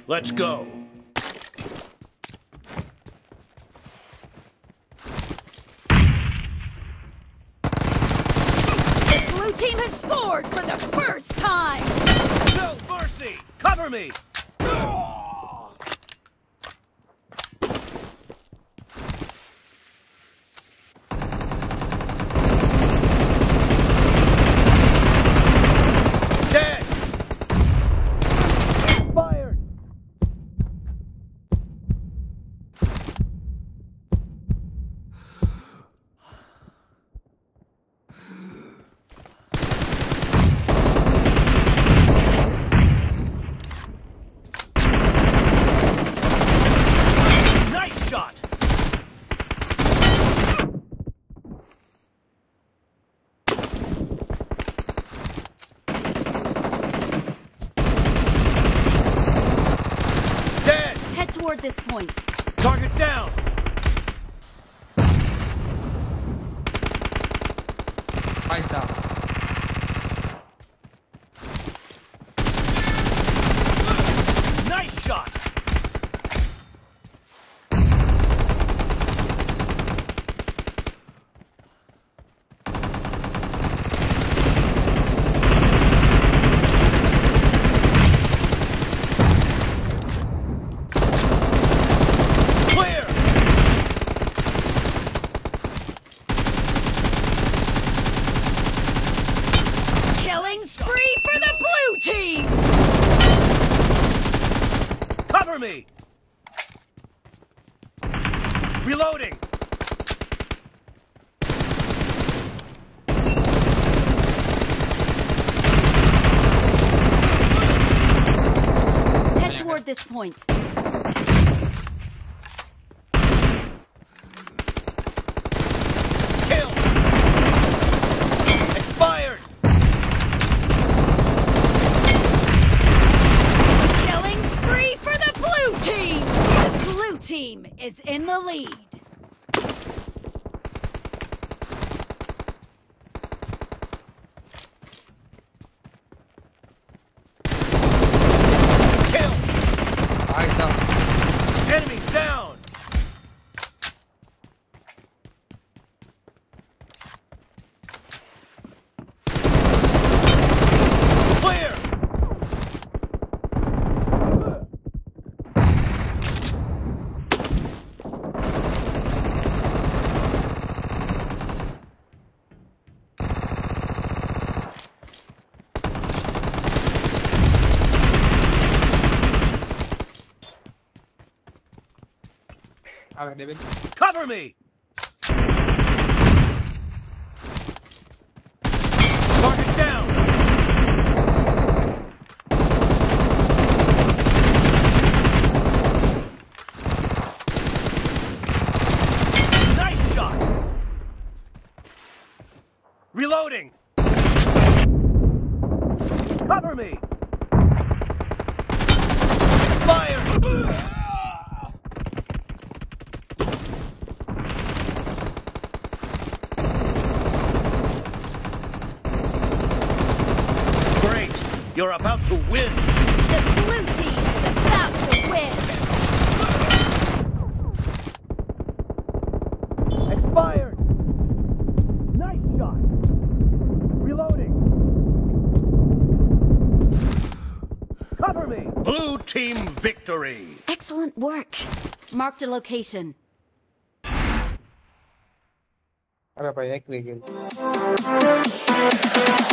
Let's go. The blue team has scored for the first time! No mercy! Cover me! Dead! Fired! Nice shot! Dead! Head toward this point. Target down! Paisa. Nice shot! Clear! Killing spree for the blue team! Cover me! Reloading! Head toward this point. Kill! Expired! Killing spree for the blue team! The blue team is in the lead. Kill! Paisa. Enemy down! Clear! Okay, David. Cover me! Target down! Nice shot! Reloading! Cover me! Expired! Great! You're about to win! The blue team is about to win. Expired! Nice shot! Reloading! Cover me! Blue team victory! Excellent work. Marked a location. अरे भाई एक ले गए